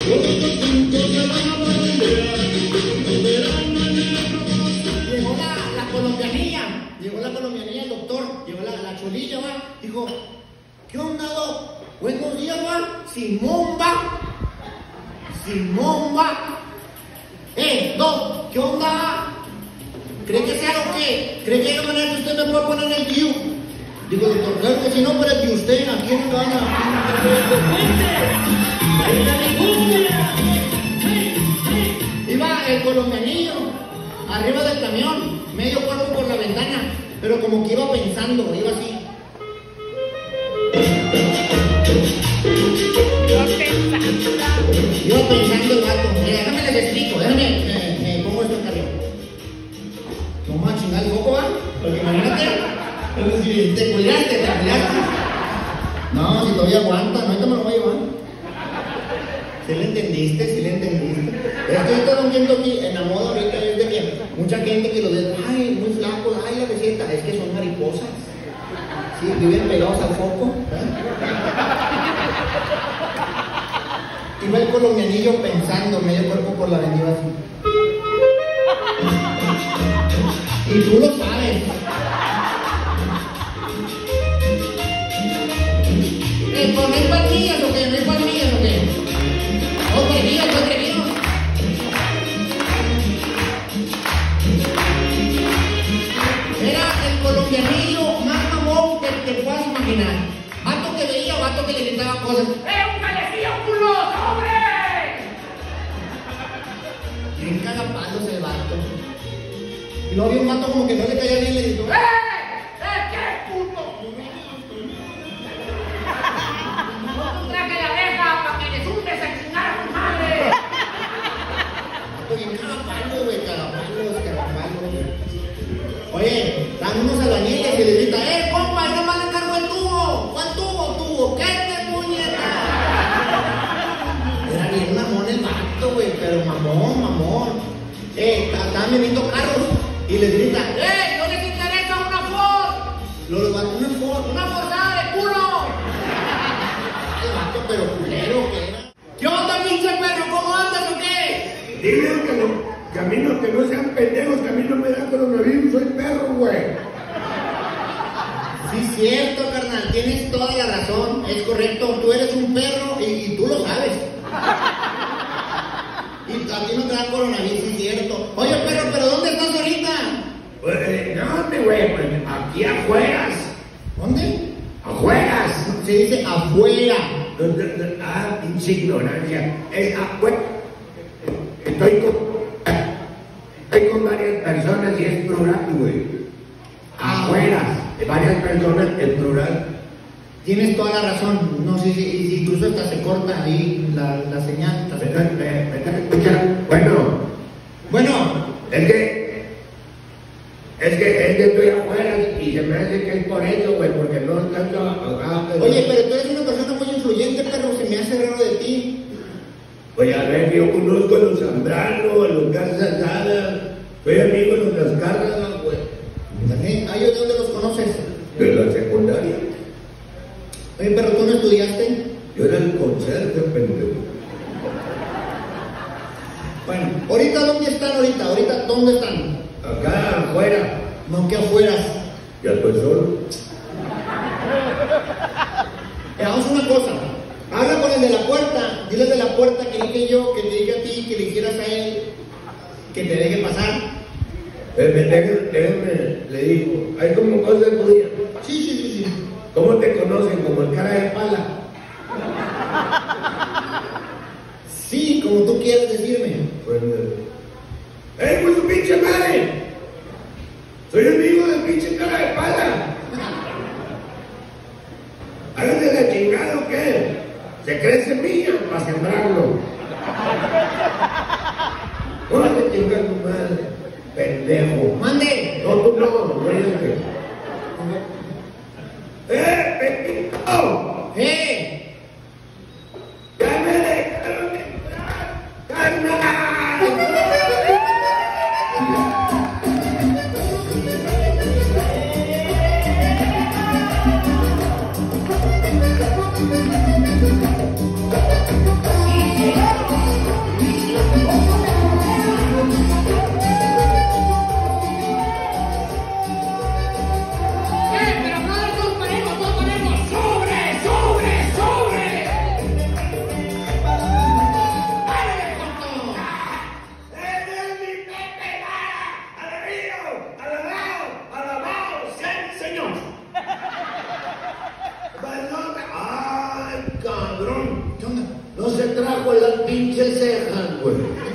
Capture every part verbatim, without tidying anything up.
Llegó la, la colombianilla, llegó la colombianilla, el doctor, llegó la, la cholilla, va, dijo, ¿qué onda, doc? Buenos días, va, Simón, va, Simón, va. Eh, doc, ¿qué onda? ¿Cree que sea lo que? ¿Cree que hay una manera que usted me puede poner el D I U? Digo, doctor, claro que si no, pero que usted, ¿a quién gana? Iba el colombianillo arriba del camión, medio cuerpo por la ventana, pero como que iba pensando, iba así. Iba pensando el vato. Mira, déjame les explico, déjame, me, me pongo esto acá arriba. No más chingar el foco, ¿va? Porque imagínate, si te cuidaste, te cuidaste. No, si todavía aguanta, no, ahorita me lo voy a llevar. ¿Sí le entendiste? ¿Sí le entendiste? Estoy todo viendo aquí en la moda ahorita es de que mucha gente que lo ve, ay, muy flacos, ay, la receta, es que son mariposas. Sí, viven pegados al foco. ¿Eh? Iba el colombianillo pensando, medio cuerpo por la avenida así. Y tú lo sabes. Eh, ¿no hay palmillas o qué? ¿No hay palmillas o qué? No, palmillas, no atrevido. Era el colombianillo más mamón que te puedas imaginar. Vato que veía, vato que le gritaba cosas. ¡Eh, un calecillo, culo, hombre! Bien cagapalos el vato. Y luego había un vato como que no le caía bien y le dijo, ¡eh! ¡Eh, qué puto! No traje la abeja para que les untes a chingar a tu madre. Bien cagapalos, güey, cagapalos, cagapalos. Oye, están unos albañiles que le gritan, ¡eh, compa, no me encargo el tubo! ¿Cuál tubo, tubo? ¿Qué te puñeta? Era bien mamón el vato, güey, pero mamón, mamón. Eh, estaban vendiendo carros y les gritan, ¡eh, no les interesa una Ford! Lo levantó una Ford, una forzada de culo. El vato, pero culero que era. ¿Qué onda, pinche perro? ¿Cómo andas o qué? Dile que, no, que a mí no, que no sean pendejos, que a mí no me da coronavirus, soy perro, güey. Sí, cierto, carnal, tienes toda la razón, es correcto, tú eres un perro y, y tú lo sabes. Y a ti no te da coronavirus, es cierto. Oye, perro, ¿pero dónde estás ahorita? Pues, ¿dónde, güey? Pues aquí afuera. ¿Dónde? Afuera. Se dice afuera. Ah, pinche ignorancia. Es afuera. Estoy con, estoy con varias personas y es plural, güey. Afuera. Varias personas en plural. Tienes toda la razón. No sé si incluso hasta se corta ahí la, la señal. ¿Me estás escuchando? Bueno. Bueno. Es que. Es que, es que estoy afuera y se me hace que es por eso, güey, porque no alcanzo a ahogar. Oye, pero tú eres una persona muy influyente, perro, se me hace raro de ti. Oye, a ver, yo conozco a los Zambrano, a los Garzazadas, soy amigo de los Lascarras, güey. ¿También? ¿Ah, yo de dónde los conoces? De la secundaria. Oye, pero tú no estudiaste. Yo era el conserje, pendejo. Bueno, ¿ahorita dónde están ahorita? ¿Ahorita dónde están? Acá afuera. No, que afuera. Ya estoy solo. Hagamos una cosa. Habla con el de la puerta. Dile al de la puerta que dije yo, que te dije a ti, que le dijeras a él, que te deje pasar. Déjame, déjame, le digo. Hay como cosas judías. Sí, sí, sí, sí. ¿Cómo te conocen? Como el cara de pala. Sí, como tú quieras decirme. Pues, ¡eh, pues su pinche madre! Soy amigo del pinche cara de pala. ¿Háganse la chingada o qué? ¿Se cree semilla para sembrarlo? No vas a chingar tu madre, pendejo. ¡Mande! No, tú no, no eres que. ¡Eh, pendejo! ¡Eh! ¡Ya me dejaron entrar! ¡Carnal! pinches cejas, güey.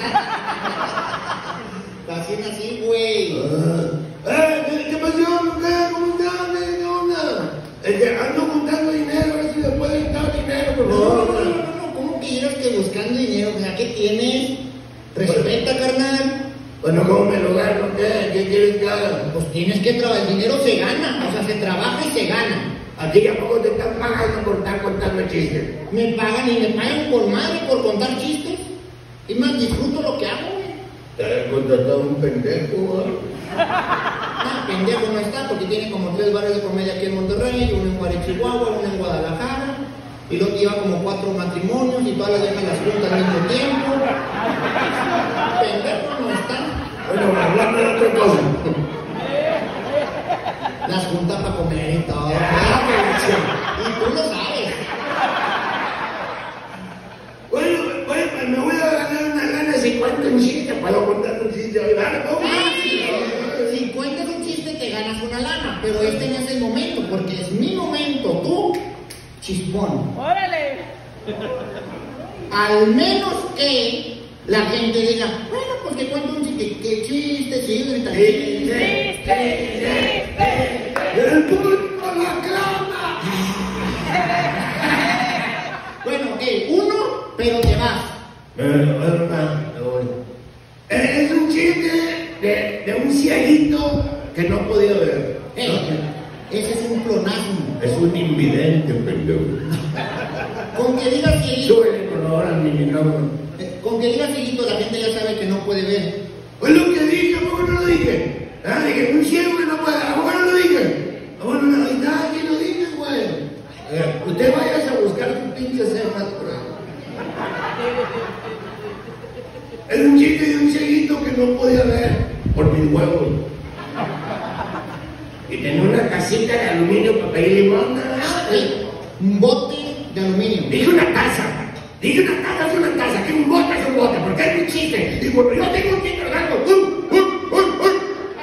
Así así, güey. Ah, eh, ¿qué, ¿Qué pasó? ¿Qué? ¿Cómo estás? ¿Qué onda? Es que ando juntando dinero, a ver si me pueden dar dinero, por No, favor. no, no, no, no, ¿cómo que digas que buscando dinero? O sea, ¿qué tienes? Respeta, carnal. Bueno, ¿cómo me lo gano? ¿Qué? ¿Qué quieres que haga? Pues tienes que trabajar, el dinero se gana, o sea, se trabaja y se gana. ¿A ti a poco te están pagando por estar contando chistes? Me pagan y me pagan por madre por contar chistes. Y más disfruto lo que hago, güey. Te has contratado un pendejo, güey. No, pendejo no está porque tiene como tres bares de comedia aquí en Monterrey, uno en Juárez, Chihuahua, uno en Guadalajara. Y luego lleva como cuatro matrimonios y todas las dejan las juntas al mismo tiempo. Pendejo no está. Bueno, hablando de otra cosa. Las juntas para comer y todo. Y tú lo sabes. Bueno, bueno, pues me voy a ganar una lana si cuento un chiste. Puedo contar un chiste hoy, ¿vale? ¿Cómo? Ah, sí, si cuentas un chiste te ganas una lana, pero este no es el momento, porque es mi momento, tú, chispón. ¡Órale! Al menos que la gente diga, bueno, pues que cuento un chiste, que chiste, sí, grita, ¡Chiste! ¡Chiste! ¡El público la clama! Bueno, ok, uno, pero te vas. Bueno, bueno, me voy. Es un chiste de, de un cieguito que no podía ver. Eh, ese es un plonasmo. Es un invidente, pendejo. Con que digas cieguito, Súbele por favor al mi micrófono. eh, con que digas cieguito, la gente ya sabe que no puede ver. Pues lo que dije, ¿a poco no lo dije? Ah, dije, un ciego que no puede ver, ¿a poco no lo dije? ¿A poco no lo dije? Nadie lo dije, güey. Eh, usted vaya a buscar sus pinches cejas por ahí. Es un chiste de un cieguito que no podía ver por mis huevos. Y tenía una casita de aluminio para pedir limón. Eh, un bote de aluminio. Dije una taza. Dije una taza es una taza. Que un bote es un bote. Porque es un chiste. Y cuando yo tengo un chiste, lo hago. ¡Uh, uh, uh, uh!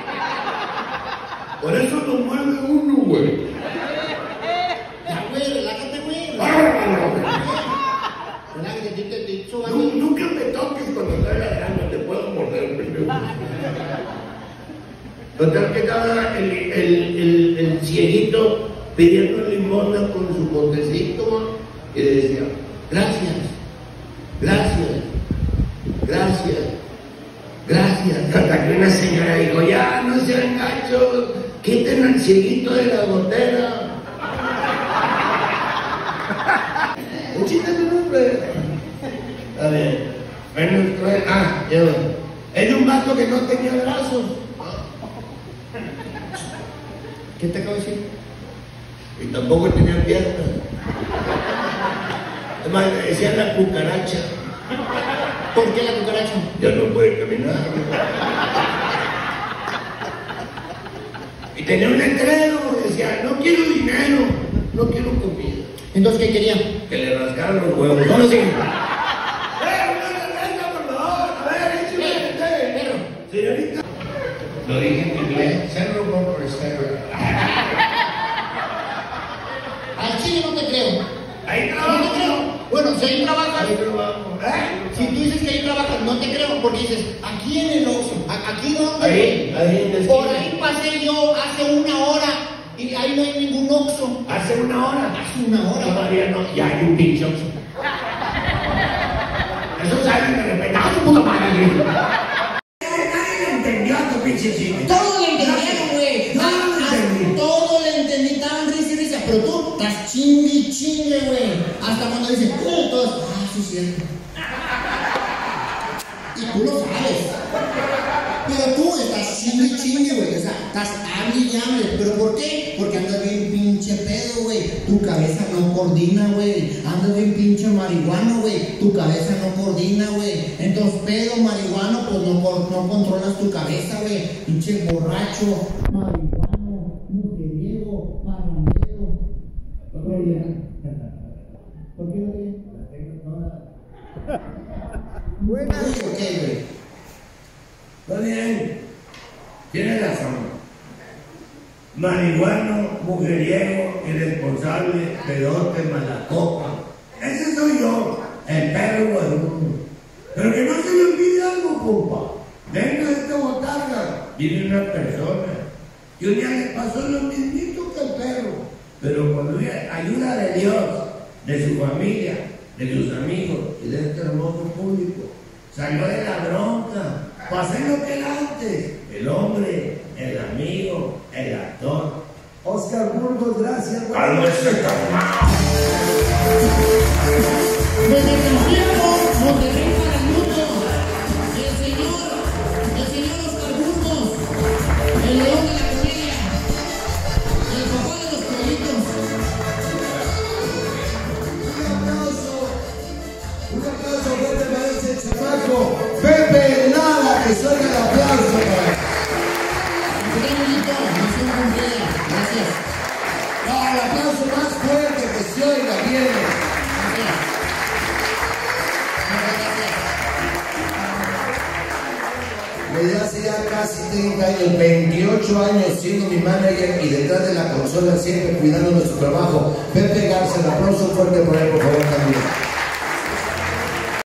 Por eso no muerde uno, güey. Ya, güey, relájate, güey. Bárbaro. Relájate, te te- te echo algo. Nu- Nunca me toques cuando estoy ladrando. Te puedo morder, pendejo. Total que estaba el, el, el, el cieguito pidiendo limosna con su botecito y le decía, gracias, gracias, gracias, gracias. Hasta que una señora dijo, ya no sean gachos, quiten al cieguito de la botella. Un chiste de nombre. A ver, bueno, ah, ya va. Es un vato que no tenía brazos. ¿Qué te acabo de decir? Y tampoco tenía piernas. Además, le decían la cucaracha. ¿Por qué la cucaracha? Ya no puede caminar. Y tenía un letrero que decía, no quiero dinero, no quiero comida. Entonces, ¿qué quería? Que le rascaran los huevos. No lo sigue. ¡Eh, una letra, por favor! A ver, échame Eh, usted. perro. Señorita. Lo dije en inglés. Cerro por cerro. Al chile no te creo. Ahí No te trabajo. creo. Bueno, si ahí trabajas, Ahí trabajo. ¿Eh? si tú dices que ahí trabajas, no te creo, porque dices, aquí en el Oxxo, ¿A- aquí dónde? Ahí, ahí en la Por esquina. ahí pasé yo hace una hora y ahí no hay ningún Oxxo. Hace una hora. Hace una hora. Todavía no, ya hay un pinche Oxxo. Eso sale de repente. ¡Ah, tu puta madre! Nadie entendió a tu pinche chiste. Todo le entendieron, güey. No, Ah, no ah, entendí. Todo le entendí, estaban risa y risa. Pero tú estás chingue y chingue, güey. Hasta cuando dicen, "Uh", todos, ah, sí, es cierto. Y tú lo sabes. Pero tú estás chingue y chingue, güey. O sea, estás hable y llame. ¿Pero por qué? Porque andas bien pinche pedo, güey. Tu cabeza no coordina, güey. Andas bien pinche marihuano, güey. Tu cabeza no coordina, güey. Entonces, pedo, marihuano, pues no, cor- no controlas tu cabeza, güey. Pinche borracho, marihuano, mujeriego, parrandero. ¿Por qué? ¿Por qué no ríes? Buena. Ok, güey. Está bien. Tienes razón. Marihuano, mujeriego, irresponsable, pedote, mala copa. Ese soy yo. el perro huevudo. Pero que no se le olvide algo, compa. Dentro de esta botarga vive una persona. Y un día le pasó lo mismito que el perro, pero con ayuda de Dios, de su familia, de sus amigos y de este hermoso público, salió de la bronca. Pasé lo que era antes, el hombre, el amigo, el actor. Oscar Burgos, gracias. Desde el tiempo nos regresa al mundo el señor, el señor Oscar Burgos, el león de la comedia, el papá de los pollitos. Un aplauso, un aplauso fuerte para ese chamaco, Pepe Nada, que suena el aplauso para él. Qué bonito, misión cumplida. Gracias. No, el aplauso más fuerte que se oiga viene. Desde hace ya casi treinta años, veintiocho años siendo mi manager y detrás de la consola siempre cuidando nuestro trabajo. Pepe Garza, un aplauso fuerte por él, por favor, también.